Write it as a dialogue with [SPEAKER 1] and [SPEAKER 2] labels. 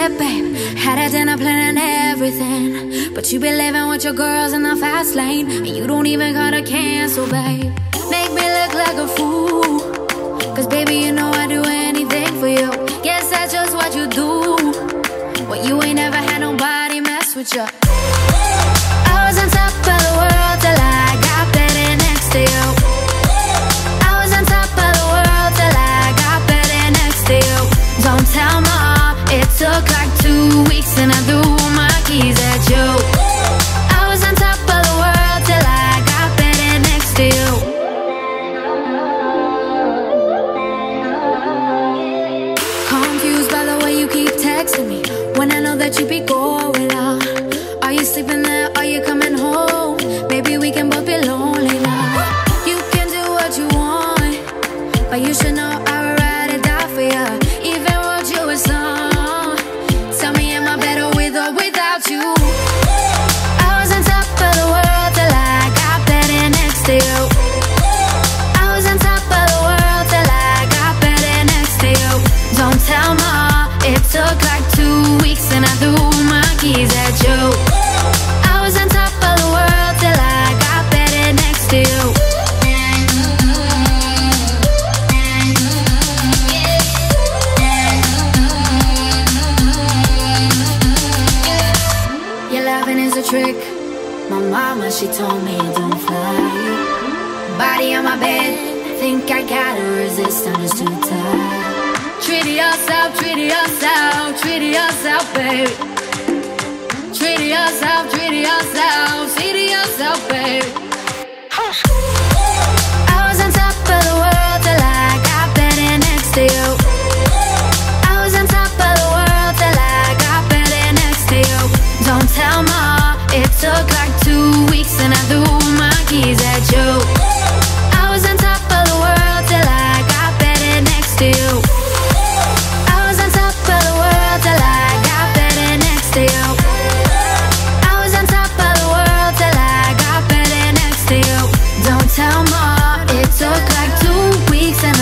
[SPEAKER 1] said, babe, had a dinner plan and everything, but you be living with your girls in the fast lane, and you don't even gotta cancel, babe. Make me look like a fool, cause baby, you know I'd do anything for you. Guess that's just what you do. Well, you ain't never had nobody mess with you. I was on top of the world till I got better next to you. I was on top of the world till I got better next to you. Don't tell mom, it took like 2 weeks and I threw my keys at you. I was on top of the world till I got better next to you. Confused by the way you keep texting me when I know that you be going out. Are you sleeping there? Are you coming home? Maybe we can both be lonely now. You can do what you want, but you should know I would ride or die for you. Even wrote you a song. Tell me, am I better with or without you? I was on top of the world till I got better next to you. I was on top of the world till I got better next to you. Don't tell mom, it took like 2 weeks and I threw my keys at you. I was on top of the world till I got better next to you. Your loving is a trick. My mama, she told me don't fly. Body on my bed, think I gotta resist, I'm just too tired. Treat yourself, treat yourself, treat yourself, baby. Treat yourself, treat yourself, see to yourself, baby. I was on top of the world till I got better next to you. I was on top of the world till I got better next to you. Don't tell mom, it took like 2 weeks and I threw my keys at you. I was on top of the world till I got better next to you. I was on top of the world till I got better next to you. I was on top of the world till I got better next to you. Don't tell mom, it took like 2 weeks and